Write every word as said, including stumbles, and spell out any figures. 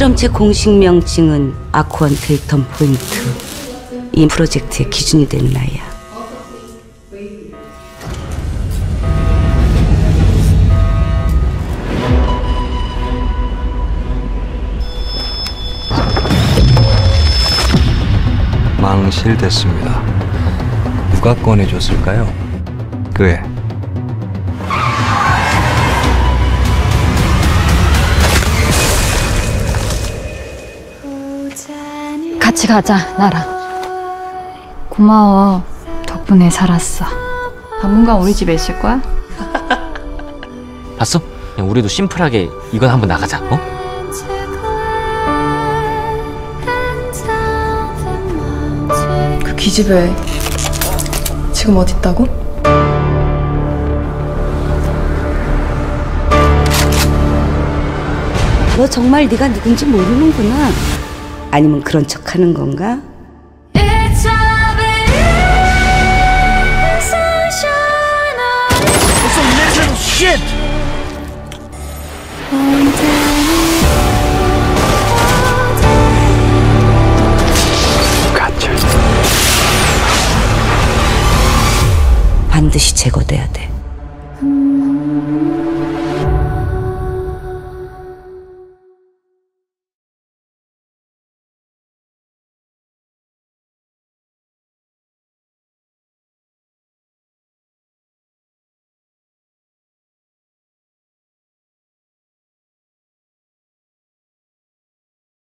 실험체 공식 명칭은 아쿠안 데이턴 포인트. 이 프로젝트의 기준이 되는 아이야. 망실됐습니다. 누가 꺼내줬을까요? 그 애. 같이 가자, 나랑. 고마워. 덕분에 살았어. 당분간 우리 집에 있을 거야? 봤어? 그냥 우리도 심플하게 이건 한번 나가자. 어? 그 기집애 지금 어디 있다고? 너 정말 네가 누군지 모르는구나. 아니면 그런 척하는 건가? 반드시 제거돼야 돼.